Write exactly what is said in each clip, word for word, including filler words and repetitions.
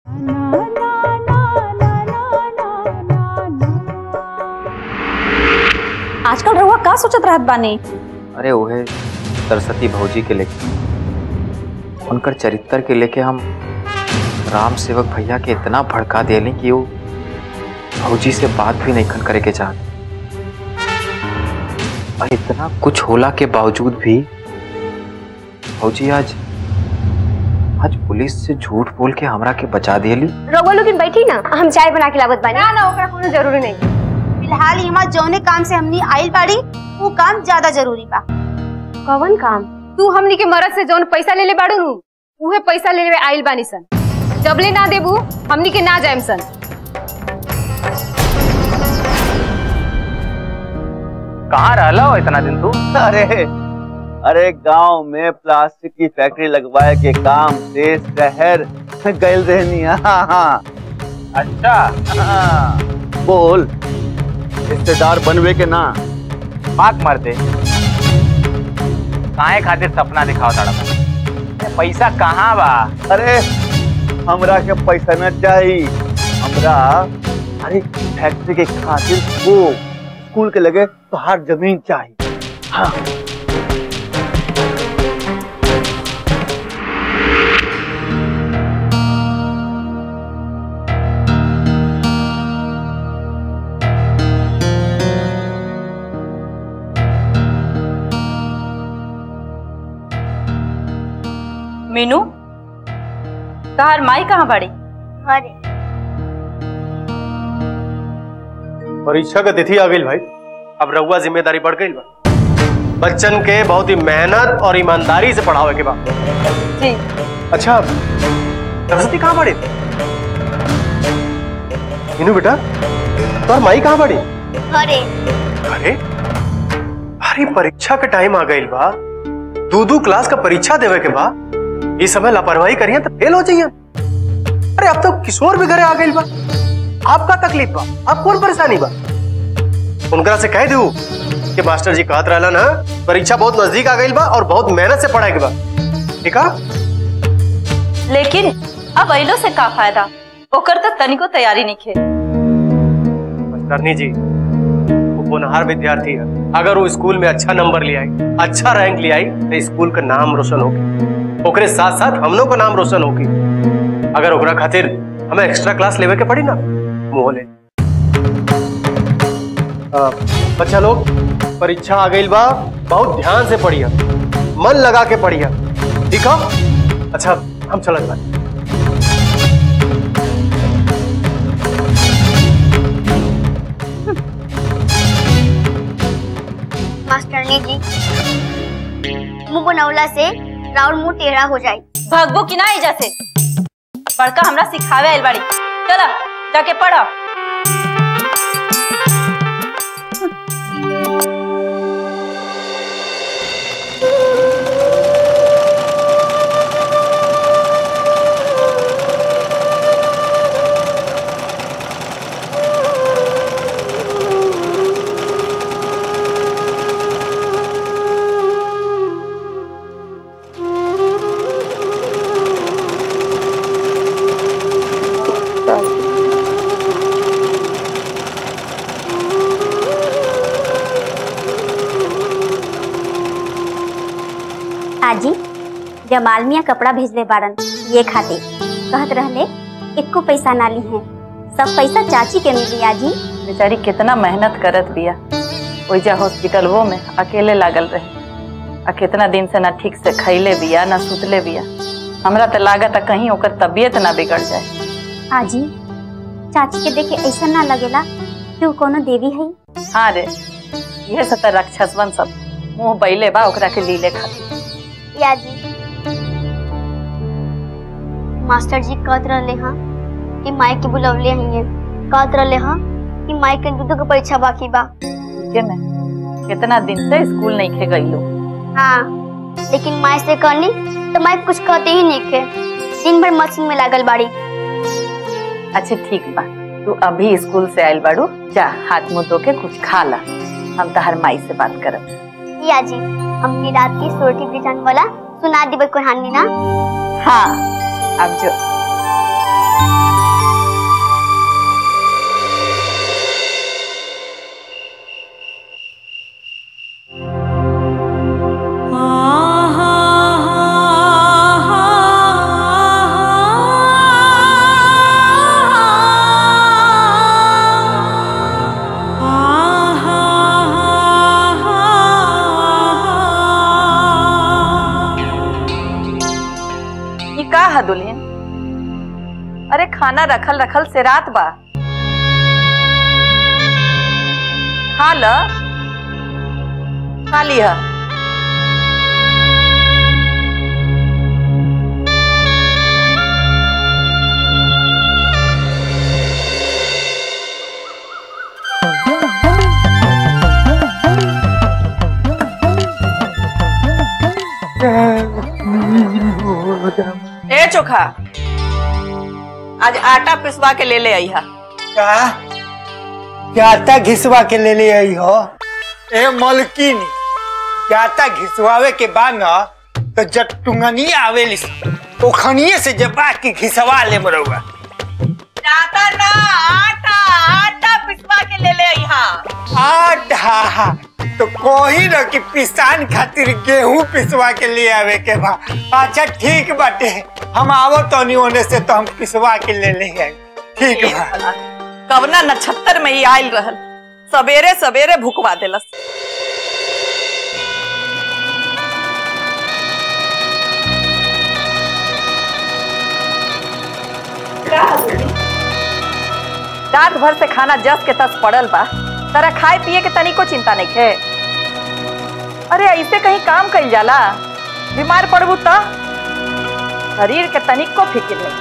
आजकल रहुआ का सोचत रहत बानी? अरे ओहे सरस्वती भौजी के लेके, उनकर चरित्र के लेके हम राम सेवक भैया के इतना भड़का दिली कि वो भौजी से बात भी नहीं करे के चाहते। और इतना कुछ होला के बावजूद भी भौजी आज आज पुलिस से झूठ बोल के हमरा के बचा दिली। रउआ लोग बैठी ना, हम चाय बना के लावत बानी। ना ना ओकरा कोनो जरूरी नहीं। फिलहाल यहाँ जौने काम से हमनी आइल बाड़ी वो काम ज्यादा जरूरी बा। कौन काम? तू हमनी के मरद से जौन पैसा ले ले बाड़ू नु, उहे पैसा ले ले आइल बानी सन। जबले ना देबू हमनी के ना जाएम सन। कहाँ रहला हो इतना दिन तू? अरे अरे गांव में प्लास्टिक की फैक्ट्री लगवाए के काम से शहर गइल रहनी। हाँ हाँ अच्छा हाँ। बोल, रिश्तेदार बनवे के ना पाक मार दे। काहे खातिर सपना दिखाओ ताड़ा? पैसा कहाँ बा? अरे हमरा के पैसा न चाहिए, हमरा अरे फैक्ट्री के खातिर वो स्कूल के लगे तो हर जमीन चाहिए। हाँ मीनू, तहार माई कहाँ बाड़ी? अरे परीक्षा का तिथि आ गई भाई, अब रउआ जिम्मेदारी बढ़ गई बा। बच्चन के बहुत ही मेहनत और ईमानदारी से पढ़ावे के बाद। जी। अच्छा सरस्वती कहाँ पढ़ी? मीनू बेटा, तो माई कहाँ पढ़ी? अरे अरे अरे परीक्षा का टाइम आ गई बा, दो दो क्लास का परीक्षा देवे के बा। इस समय लापरवाही करिए तो फेल हो जाइए। अरे अब तो किशोर भी घरे आ गई बा, आपका तकलीफ बा, आप कौन परेशानी बा? उनकरा से कह दू कि मास्टर जी कहत रहला ना, परीक्षा बहुत नजदीक आ गई बा और बहुत मेहनत से पढ़ाई के बा। ठीक है? लेकिन अब अइलो से का फायदा? ओकर तो तनिको तैयारी नहीं खे। मास्टरनी जी, वो होनहार विद्यार्थी है। अगर वो स्कूल में अच्छा नंबर ले आई, अच्छा रैंक ले आई, तो स्कूल का नाम रोशन होगी। ओकरे साथ साथ हम लोग का नाम रोशन होगी। अगर ओकरा खातिर हमें एक्स्ट्रा क्लास लेवे के पड़ी ना, मोहले। बच्चा लोग, परीक्षा आ गई बा, बहुत ध्यान से पढ़िया, मन लगा के पढ़िया। ठीक है? अच्छा हम चलत बानी। मास्टरनी जी, मुंह बनौला से राउर मुंह टेढ़ा हो जाए। भगबो की ना एजा से? बड़का हमरा सिखावे आइल बाड़ी। चला जाके पढ़ा। आजी, जमाल मियाँ कपड़ा भेजले बारन ये खाते, कहत रहले एको पैसा ना ली है, सब पैसा चाची के मिली। आजी बेचारी कितना मेहनत करत बिया, ओइजा हॉस्पिटल वो में अकेले लागल रहे, आ कितना दिन से ना ठीक से खैले बिया ना सुतले बिया। हमरा तो लागत कहीं ओकर तबीयत ना बिगड़ जाए। आजी, चाची के देखे ऐसा ना लगेला कि वो कोनो देवी है? हाँ रे, यह सब राक्षसवन सब मुंह बैले बा ओकरा के लीले खातिर। याजी, मास्टर जी कहत रहले हाँ कि माई के बुलवले हैं, कहत रहले हाँ कि माई के दूध के परीक्षा बाकी बा। के में कितना दिन से स्कूल नहीं खे गई लो। हाँ, लेकिन माई से कहली तो माई कुछ कहते ही नहीं खे, दिन भर मशीन में लागल बाड़ी। अच्छा ठीक बा, तू अभी स्कूल से आयल बाड़ू, जा हाथ मुंह धो के कुछ खा ला, हम तहर माई से बात करब। याजी, हमनी रात की सोटी बिजान वाला सुना दी कहानी ना? हाँ, अब जो दुल्हन, अरे खाना रखल रखल से रात बा, खा ल, खा लिया। ए चोखा, आज आटा पिसवा के ले ले आई हा। क्या क्या आटा घिसवा के ले ले आई हो? ए मलकिनी, क्या आटा घिसवावे के बाद ना तो जब टुंगनी आवेली ओखनिए से जबा के घिसवा ले मरुआ। जाता ना, आटा आटा पिसवा के ले ले आई हा। आटा तो कोई न कि पिसान खातिर गेहूं पिसवा के ले आवे के बा। अच्छा ठीक बाटे, हम आवो तो नहीं होने से तो हम पिसवा के ले ले आई। ठीक बा। कवना नक्षत्र में ही आयल रहल, सवेरे सवेरे भुकवा देलस। रात भर से खाना जस के तस पड़ल बा, तारा खाए पिए के तनिको चिंता नहीं है। अरे ऐसे कहीं काम कइल जाला, बीमार पड़बू तो शरीर के तनिको फिक्र नहीं।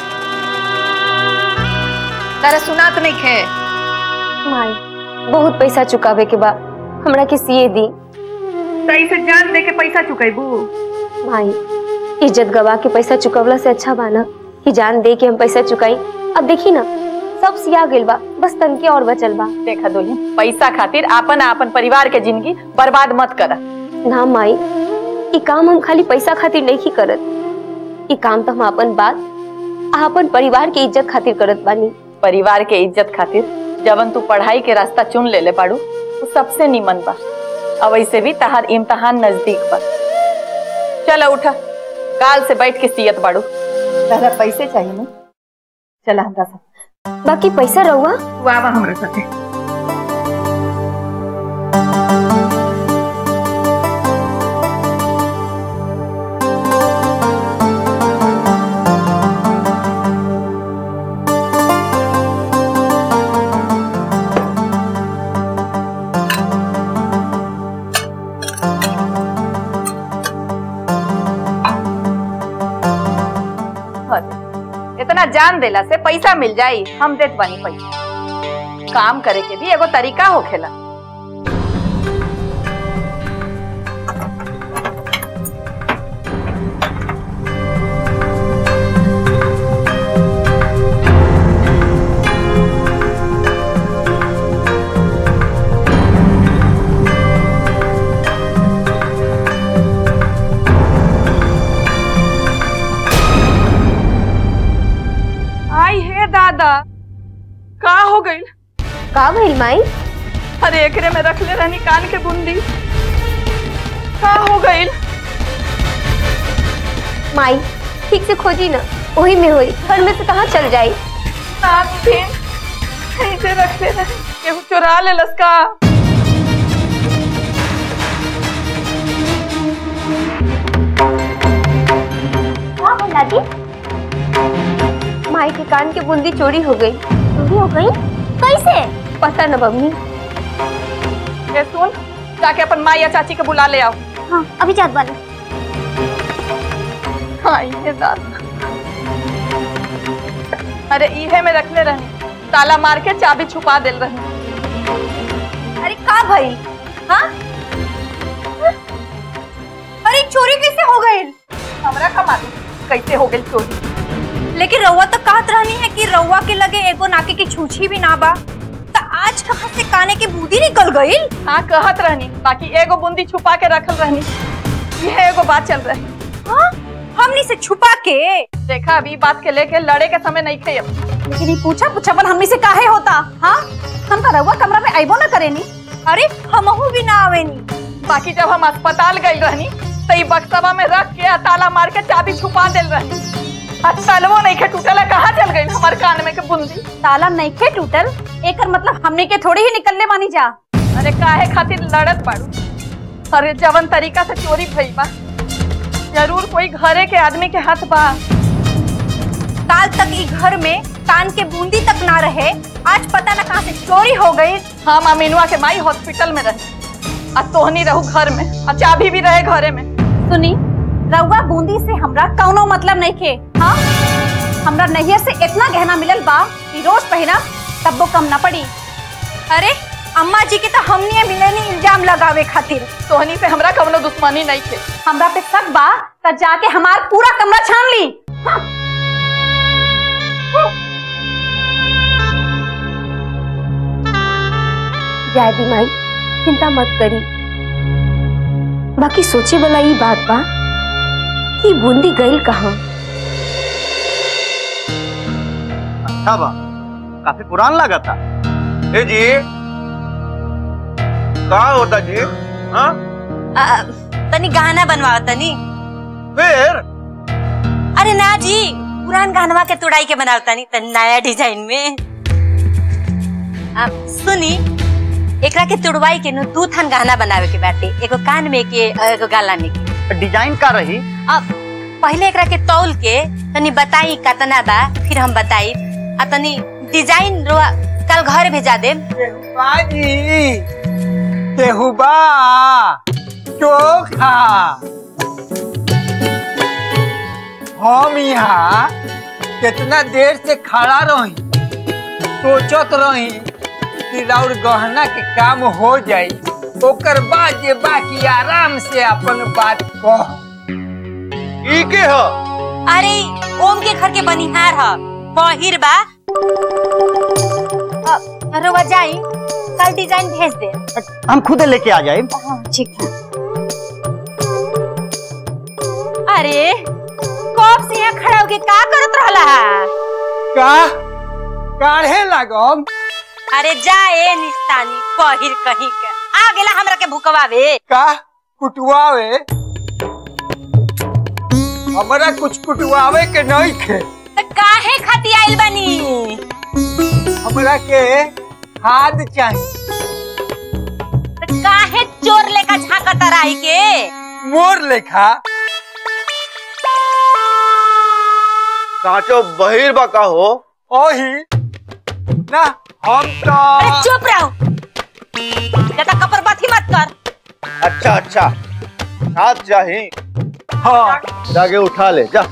तारा सुनात नहीं है। माई बहुत पैसा चुकावे के बा, हमरा के सीए दी। सही से जान दे के पैसा चुकाईबू? माई इज्जत गवा के पैसा चुकावला से अच्छा बा ना कि जान दे के हम पैसा चुकाई। अब देखी ना सब सिया गेल बा, बस तनके और बचल बा। देखा दुल्हन, पैसा खातिर आपन आपन परिवार के जिंदगी बर्बाद मत करा। ना माई, ई काम हम खाली पैसा खातिर नहीं करत, ई काम तो हम अपन बात आपन परिवार के इज्जत खातिर करत बानी। परिवार के इज्जत खातिर जवन तू पढ़ाई के रास्ता चुन ले ले बाड़ू, वो सबसे निमन बा। अब ऐसे भी तहार इम्तहान नजदीक बा। चला उठा, काल से बैठ के सियत बाड़ू। तारा पैसे चाहिए ना, चला हमरा साथ। बाकी पैसा रहुआ वाह हमरा साथे। इतना जान देला से पैसा मिल जाई, हम देत बानी पैसा। काम करे के भी एगो तरीका होखेला। दादा का हो गई? का भइल माई? अरे एकरे में रख ले रहनी कान के बूंदी, का हो गई? माई ठीक से खोजी ना, वही में होई, घर में से कहाँ चल जाई? ऐसे रख ले रहनी, केहू चुरा ले लसका। क्या हो दादी? माई के कान की बूंदी चोरी हो गई। चोरी हो गई? कैसे? पता न मम्मी। ये सुन, जाके अपन माँ या चाची को बुला ले आओ। हाँ अभी जात वाला। हाँ ये दादा, अरे इहे में रखले रहनी, ताला मार के चाबी छुपा दिल रहनी। अरे का भाई? हाँ अरे चोरी कैसे हो गई? हमरा का मालूम कैसे हो गई चोरी। लेकिन रउआ तो कहत रहनी है कि रउआ के लगे एगो नाके की छूछी भी ना बा, तो आज कहाँ से काने की बूंदी निकल गई? हाँ कहत रहनी, बाकी एगो बूंदी छुपा के रखल रहनी। यह एगो बात चल रही। हाँ हमनी से छुपा के? देखा अभी बात के लेके लड़े के समय नहीं खे। लेकिन ये पूछा पूछावन हमनी से काहे होता? हाँ हम का रउआ कमरा में आइबो ना करेनी। अरे हमहू भी ना आवेनी। बाकी जब हम अस्पताल गई रहनी तो ई बक्सवा में रख के ताला मार के चाबी छुपा दिल रहनी। तलवो नहीं खे टूटल, कहाँ चल गई हमारे कान में के बूंदी। ताला नहीं खे टूटल एकर मतलब हमने के थोड़ी ही निकलने मानी जा। अरे काहे खातिर लड़त बाड़ू? अरे जवन तरीका से चोरी भई बा जरूर कोई घरे के आदमी के हाथ बा। काल तक ई घर में कान के बूंदी तक ना रहे, आज पता ना कहाँ से चोरी हो गई। हम अमीनुआ के माई हॉस्पिटल में रहे और तोहनी रहू घर में और चाबी भी रहे घरे में। सुनी रउआ बूंदी से हमरा कौनो मतलब नहीं खे। हाँ हमरा नैहर से इतना गहना मिलल बा कि रोज पहना तब वो कम ना पड़ी। अरे अम्मा जी के तो हमने मिले नहीं इल्जाम लगावे खातिर। तोहनी से हमरा कौनो दुश्मनी नहीं थे। हमरा पे शक बा त जाके हमार पूरा कमरा छान ली। हाँ। जय दी माई चिंता मत करी। बाकी सोचे वाला ये बात बा कि बूंदी गईल कहाँ। अच्छा बा, काफी पुरान लगा था। ए जी कहा होता जी? हाँ तनी गहना बनवाओ तनी। फिर अरे ना जी पुरान गहनवा के तोड़ाई के बनाओ तनी तनी नया डिजाइन में। आ, सुनी एकरा के तोड़वाई के नु दू थान गहना बनावे के बाटे, एगो कान में के एगो गाला में के। डिजाइन का रही? अब पहले एकरा के तौल के तनी बताई कितना बा, फिर हम बताई आ तनी डिजाइन रो कल घर भेजा दे। बाजी केहुबा चोखा हम यहाँ कितना देर से खड़ा रही सोचत रही कि राउर गहना के काम हो जाई, ओकर बाद जे बाकी आराम से अपन बात कह। ई के हो? अरे ओम के घर के बनिहार ह बहिर बा। रउआ जाई कल डिजाइन भेज दे। हम खुद लेके आ जाए। ठीक है। अरे कब से यहाँ खड़ा होके का करत रहला? का काढ़े लागम? अरे जाए निस्तानी बहिर कहीं के आ गेला हमरा के भुकवावे। का कुटवावे? हमरा कुछ कुटवावे के नहीं खे। तो काहे खाती आइल बनी? हमरा के खाद चाहिए। तो काहे चोर लेखा झांकत राई के? मोर लेखा? साचो बहिर बा का हो? ओही ना हम तो। अरे चुप रहो, ज्यादा कपर बात ही मत कर। अच्छा अच्छा साथ चाहिए। हाँ जाके उठा ले जा।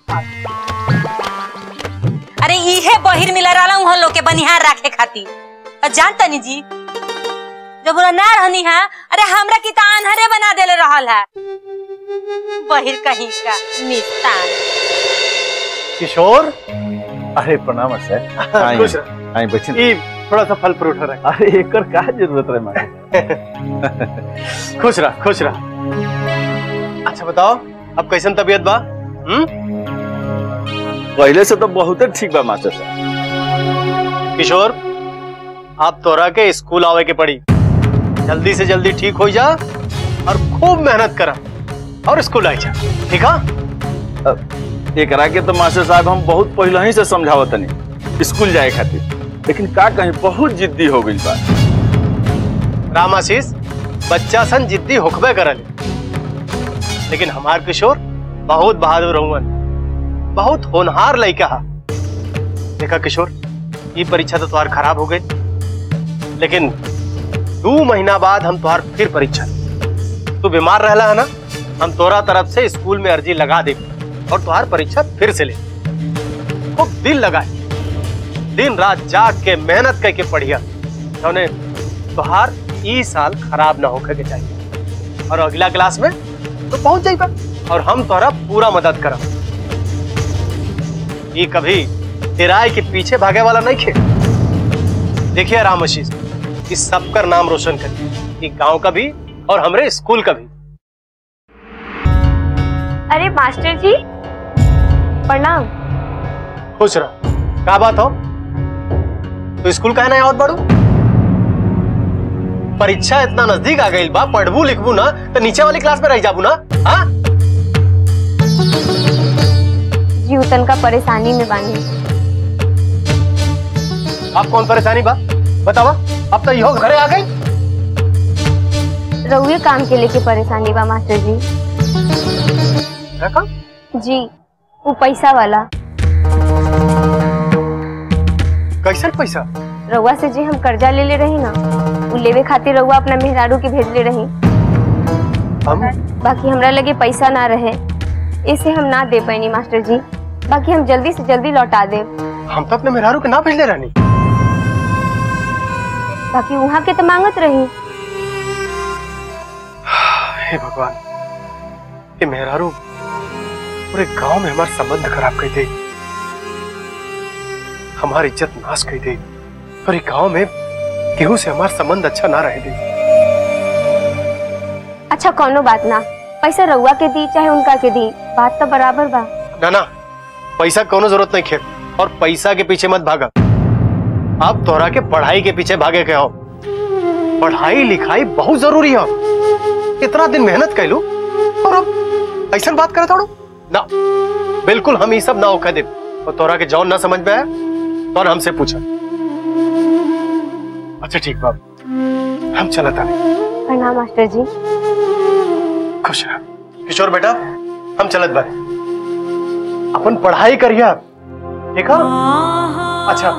अरे इहे बहिर मिला रहा हूँ लोग के बनिहार रखे खाती। जानता नहीं जी जब बोला ना रहनी है, अरे हमरा की तो अनहरे बना देले रहल है। बहिर कहीं का निस्तान। किशोर अरे प्रणाम सर। खुश रह। आई बच्चन ई थोड़ा सा फल फ्रूट रख। अरे एकर का जरूरत रहे मारे। खुश रह खुश रह। अच्छा बताओ अब कैसन तबीयत बा? हम्म पहले से तो बहुत ठीक बा मास्टर साहब। किशोर आप तोरा के स्कूल आवे के पड़ी, जल्दी से जल्दी ठीक हो जा और खूब मेहनत करा और स्कूल आई जा, ठीक है? एकरा के तो मास्टर साहब हम बहुत पहले ही से समझावत नहीं स्कूल जाए खातिर, लेकिन का कहीं बहुत जिद्दी हो गई बा। राम आशीष बच्चा सन जिद्दी होखबे करल, लेकिन हमार किशोर बहुत बहादुर हुआ, बहुत होनहार लड़का है। देखा किशोर ये परीक्षा तो तुम्हार खराब हो गई, लेकिन दो महीना बाद हम तुम्हार फिर परीक्षा। तू बीमार रहला है ना, हम तोरा तरफ से स्कूल में अर्जी लगा दे और तुम्हार परीक्षा फिर से ले। खूब दिल लगा दिन रात जाग के मेहनत करके पढ़िया, तुहार ई साल खराब ना होके के चाहिए और अगला क्लास में तो पहुंच जाइबा और हम तोहरा पूरा मदद करब। ये कभी किराए के पीछे भागे वाला नहीं खे। देखिए राम आशीष इस सबका नाम रोशन करिए, गांव का भी और हमारे स्कूल का भी। अरे मास्टर जी प्रणाम। खुश रहो। क्या बात हो? तो स्कूल का है ना आवत बाड़ू? परीक्षा इतना नजदीक आ गई बा, पढ़बू लिखबू ना तो नीचे वाली क्लास में रह जाबू ना। हाँ जी उतन का परेशानी में बानी। आप कौन परेशानी बा बतावा? अब तो यो घरे आ गई। रहुए काम के लेके परेशानी बा मास्टर जी। क्या काम? जी वो पैसा वाला। कैसे पैसा? रउआ से जी हम कर्जा ले ले रही ना, वो लेवे खातिर रउआ अपना मेहरारू के भेज ले रही। हम? बाकी हमरा लगे पैसा ना रहे, इसे हम ना दे पाएनी मास्टर जी। बाकी हम जल्दी से जल्दी लौटा दे। हम तो अपने मेहरारू के ना भेज ले रहनी। बाकी वहाँ के तो मांगत रही। हे भगवान, ये मेहरारू पूरे गांव में हमारा संबंध खराब कर दे, हमारी इज्जत नाश कर दे, और ये गांव में केहू से हमारा संबंध अच्छा ना रहे दे। अच्छा कोनो बात ना, पैसा रउआ के दी चाहे उनका के दी, बात तो बराबर बा। ना ना, पैसा कोनो जरूरत नहीं खेत, और पैसा के पीछे मत भागा। आप तोरा के पढ़ाई के पीछे भागे के हो। पढ़ाई लिखाई बहुत जरूरी है। इतना दिन मेहनत कर लू और अब ऐसा बात करे थोड़ा ना, बिल्कुल हम ये सब ना होकर दे। और तोरा के जौन ना समझ में आया तो हमसे पूछा। अच्छा ठीक बात, हम चला था। प्रणाम मास्टर जी। खुश रह किशोर बेटा, हम चलत बारे। अपन पढ़ाई करिए ठीक है? अच्छा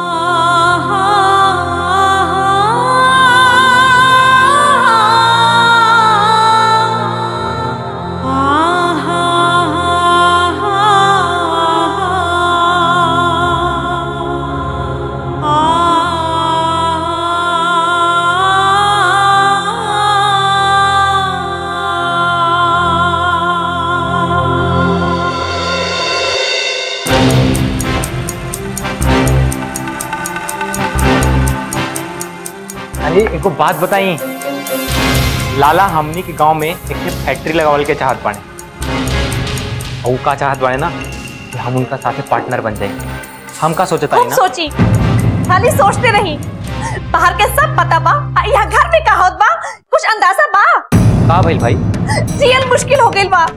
एगो बात बताई, लाला हमनी के गांव में एक फैक्ट्री लगावल के चाहत बाने। और का चाहत बाने ना कि हम उनका साथे पार्टनर बन जाए। हम का सोचता है ना? सोची खाली सोचते रही, बाहर के सब पता बा, यहाँ घर में का होत बा कुछ अंदाजा बा? का भइल भाई? जियल मुश्किल हो गइल बा।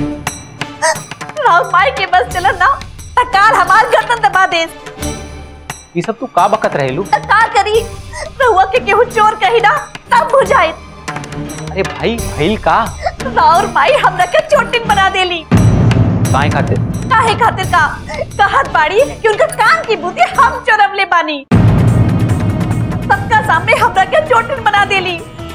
राव माई के बस चलन ना तकाल हमार गर्दन दबा दे। ये सब तू का बकत रहेलू? का करी, रहुआ के केहू चोर कही ना तब बुझाए। अरे भाई भइल का? राउर माई हमरा के चोटिन बना देली। काहे खातिर? काहे खातिर का कहत बाड़ी कि उनका काम की बुद्धि हम चोरवले बानी। सबका सामने हमरा के चोटिन बना देली।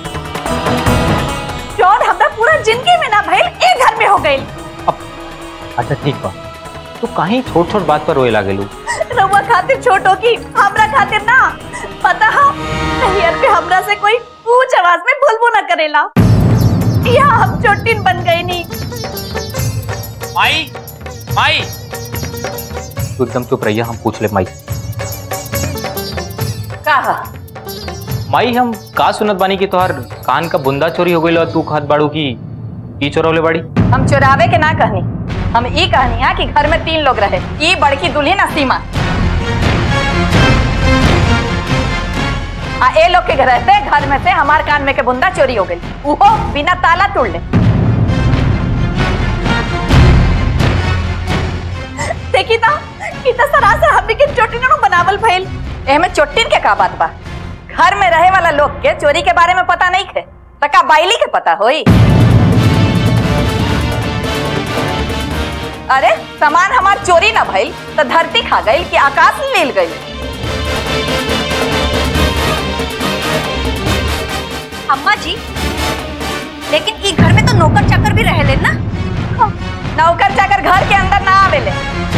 जौन हमरा पूरा जिंदगी में ना भइल ए घर में हो गइल। अच्छा ठीक बा, तू काहे छोट छोट बात पर रोए लागेलू? रउआ खातिर छोट होगी, हमरा खातिर ना। पता है नैहर पे हमरा से कोई ऊंच आवाज में बोलबो ना करेला। यहाँ हम चोटिन बन गई नी। माई, माई, तू एकदम चुप रहिया, हम पूछ ले माई। का माई हम का सुनत बानी कि तोहार कान का बुंदा चोरी हो गई, तू कहत बाड़ू की ई चोरवले बाड़ी? हम चुरावे के ना कहनी, हम ई कहनी है कि घर में तीन लोग रहे। ई बड़की दुल्हन असीमा आ ए लोग के घर रहते घर में से हमार कान में के बुंदा चोरी हो गई, उहो बिना ताला तोड़ ले। देखी ता कितना सरासर हमने के चोटिन बनावल भइल। एमे चोटिन के का बात बा? घर में रहे वाला लोग के चोरी के बारे में पता नहीं खे, तो का बाइली के पता होई? अरे सामान हमार चोरी ना भइल तो धरती खा गई कि आकाश लील गई? अम्मा जी लेकिन ई घर में तो नौकर चाकर भी रह ले ना। नौकर चाकर घर के अंदर ना आवेले।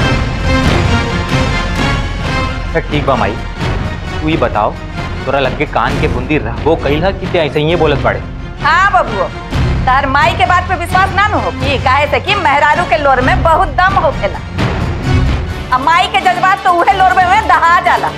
ठीक बा माई, तू ही बताओ तोरा लगे कान के बुंदी रहबो कइल है कि ते ऐसे ही बोलत बाड़े? हाँ बबुओ, तार माई के बात पे विश्वास ना न हो कि काहे से कि मेहरारू के लोर में बहुत दम होखेला। अब माई के जज्बात तो उहे लोर में दहा जाला।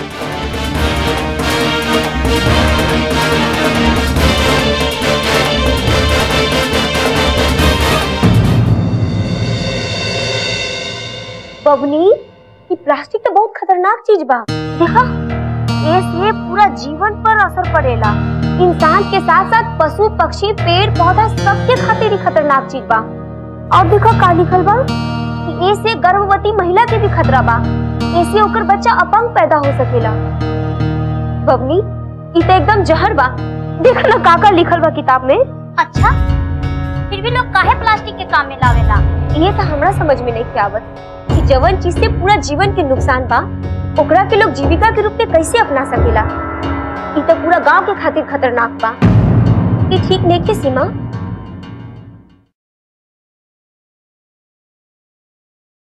बबनी ये प्लास्टिक तो बहुत खतरनाक चीज बा। देखा इससे पूरा जीवन पर असर पड़ेला। इंसान के साथ साथ पशु पक्षी पेड़ पौधा सबके खातिर ही खतरनाक चीज बा। और देखा का लिखल बा कि इससे गर्भवती महिला के भी खतरा बा। इससे ओकर बच्चा अपंग पैदा हो सकेला। बबनी ये तो एकदम जहर बा। देखा ना का का लिखल बा किताब में। अच्छा फिर भी लोग काहे प्लास्टिक के काम में लावेला? ये तो हमरा समझ में नहीं आवत कि जवन चीज से पूरा जीवन के नुकसान बा ओकरा के लोग जीविका के रूप में कैसे अपना सकेला। ये तो पूरा गांव के खातिर खतरनाक बा। ये ठीक नहीं के सीमा।